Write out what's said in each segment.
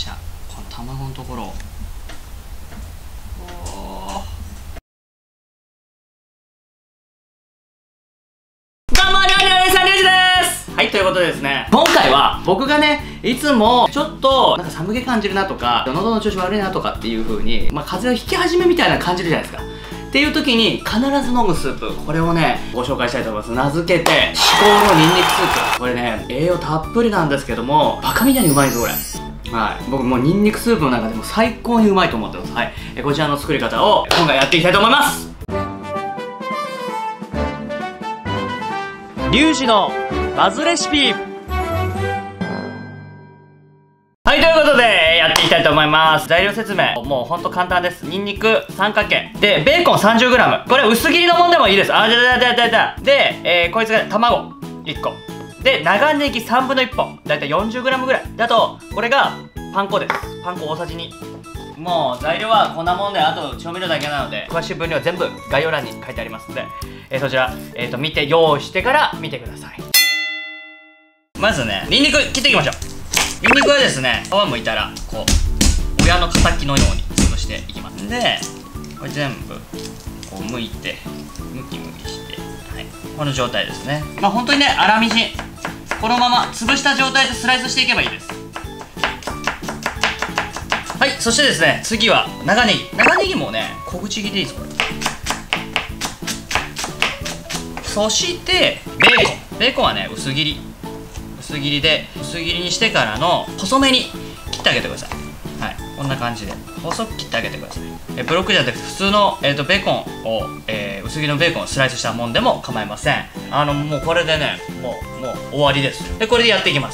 じゃあこの卵のところをはい、ということでですね、今回は僕がね、いつもちょっとなんか寒気感じるなとか、喉の調子悪いなとかっていう風に、風邪をひき始めみたいな感じるじゃないですか。っていう時に必ず飲むスープ、これをね、ご紹介したいと思います。名付けて、至高のニンニクスープ。これね、栄養たっぷりなんですけども、バカみたいにうまいんですよ、これ。はい。僕もうニンニクスープの中でも最高にうまいと思ってます。はい。こちらの作り方を今回やっていきたいと思います。リュウジのバズレシピ。はい、ということで、やっていきたいと思います。材料説明。もうほんと簡単です。ニンニク3かけ。で、ベーコン 30g。これ薄切りのもんでもいいです。で、こいつが卵1個。で、長ネギ3分の1本。だいたい 40g ぐらい。で、あと、これがパン粉です。パン粉大さじ2。もう材料はこんなもんで、あと調味料だけなので、詳しい分量は全部概要欄に書いてありますので、そちら、見て、用意してから見てください。まずね、ニンニク切っていきましょう。ニンニクはですね、皮むいたらこう親の敵のように潰していきます。でこれ全部こう剥いてムキムキして、はい、この状態ですね。本当にね、粗みじん、このまま潰した状態でスライスしていけばいいです。はい、そしてですね、次は長ネギもね、小口切りでいいです。これそしてベーコンはね、薄切りにしてからの細めに切ってあげてください。はい、こんな感じで細く切ってあげてください。ブロックじゃなくて普通の、ベーコンを、薄切りのベーコンをスライスしたもんでも構いません。もうこれでね、もう終わりです。で、これでやっていきます。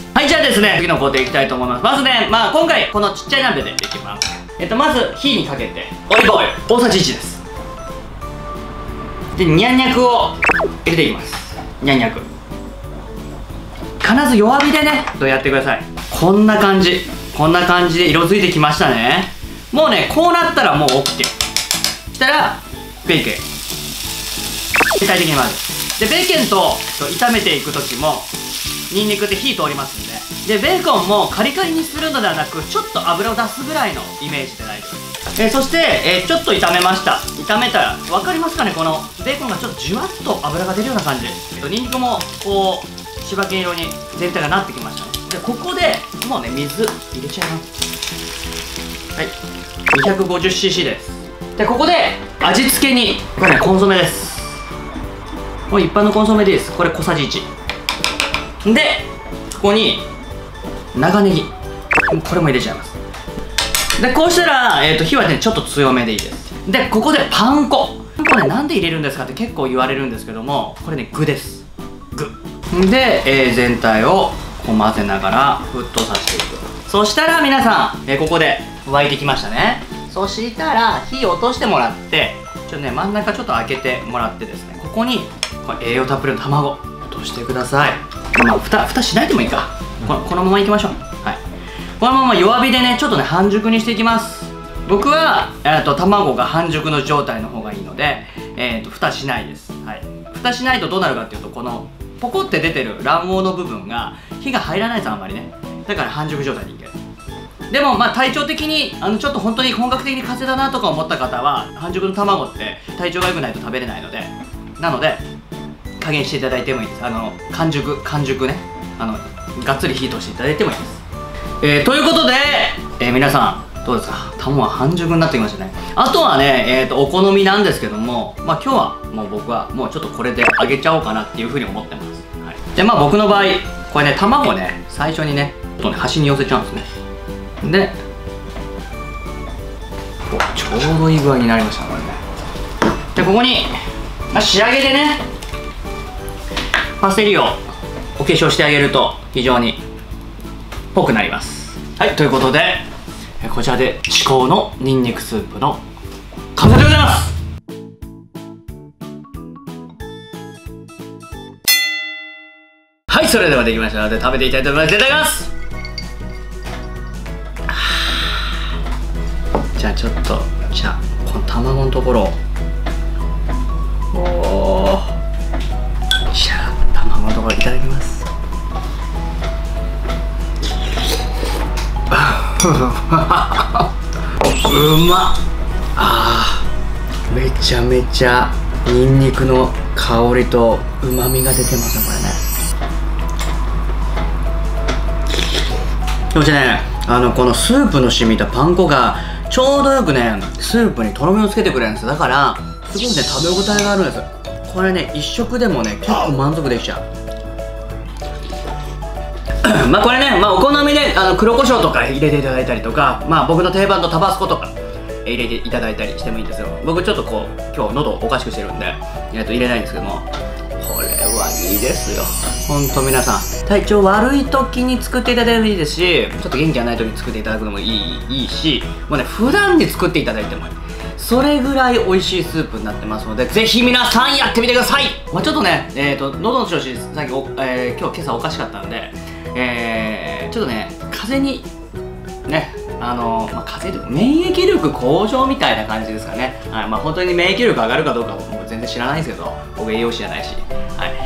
はい、じゃあですね、次の工程いきたいと思います。まずね、今回このちっちゃい鍋でいきます。まず火にかけてオリーブオイル大さじ1です。で、ニャンニャクを入れていきます。ニャンニャク必ず弱火でね、やってください。こんな感じで色づいてきましたね。もうね、こうなったらもう OK。したらベーコン全体的に混ぜで、ベーコンと炒めていく時もニンニクって火通りますんで、ベーコンもカリカリにするのではなく、ちょっと油を出すぐらいのイメージで大丈夫です。そして、ちょっと炒めました。炒めたら分かりますかね、このベーコンがちょっとじゅわっと油が出るような感じ。ニンニクもこう柴犬色に全体がなってきましたね。で、ここでもうね、水入れちゃいます。はい、 250cc です。で、ここで味付けにこれね、コンソメです。もう一般のコンソメでいいです。これ小さじ1で、ここに長ネギ、これも入れちゃいます。で、こうしたら、火はね、ちょっと強めでいいです。で、ここでパン粉ね、なんで入れるんですかって結構言われるんですけども、これね、具です。具で、全体をこう混ぜながら沸騰させていく。そしたら皆さん、ここで沸いてきましたね。そしたら火を落としてもらって、ちょっとね、真ん中ちょっと開けてもらってですね、ここにこれ栄養たっぷりの卵落としてください。蓋しないでもいいか。このままいきましょう。はい、このまま弱火でね、ちょっとね、半熟にしていきます。僕は卵が半熟の状態の方がいいので、蓋しないです。はい、蓋しないとどうなるかっていうと、このポコって出てる卵黄の部分が火が入らないです、あんまりね。だから半熟状態でいける。でも体調的にちょっと本当に本格的に風邪だなとか思った方は、半熟の卵って体調が良くないと食べれないので、加減していただいてもいいです。完熟ね、がっつり火通していただいてもいいです。ということで、皆さんどうですか。卵は半熟になってきましたね。あとはね、お好みなんですけども、今日はもう僕はもうちょっとこれで揚げちゃおうかなっていうふうに思ってます。はい、で、僕の場合これね、卵ね、最初にね、ちょっとね、端に寄せちゃうんですね。で、ちょうどいい具合になりましたこれね。で、ここに、仕上げでね、パセリをお化粧してあげると非常にぽくなります。はい、ということで、こちらで至高のニンニクスープの完成でございます。はい、それではできましたので食べていきたいと思います。いただきます。じゃあちょっと、この卵のところを、じゃあ卵のところいただきます。 うまっ。あー、めちゃめちゃニンニクの香りとうまみが出てますね、これね。そしてね、このスープの染みたパン粉がちょうどよくね、スープにとろみをつけてくれるんです。だからすごくね、食べ応えがあるんです。これね、一食でもね、結構満足できちゃう。まあこれね、まあお好みで黒胡椒とか入れていただいたりとか、まあ僕の定番のタバスコとか入れていただいたりしてもいいんですよ。僕ちょっとこう今日喉おかしくしてるんで、入れないんですけども、これはいいですよ。ほんと皆さん、体調悪い時に作っていただいてもいいですし、ちょっと元気がない時に作っていただくのもいいし、もうね、普段に作っていただいてもいい。それぐらい美味しいスープになってますので、ぜひ皆さんやってみてください。まあ、ちょっとね、喉の調子さっき今朝おかしかったんで、ちょっとね、風邪にね、まあ、風邪というか免疫力向上みたいな感じですかね。はい、まあ本当に免疫力上がるかどうかも全然知らないんですけど、僕栄養士じゃないし、はい。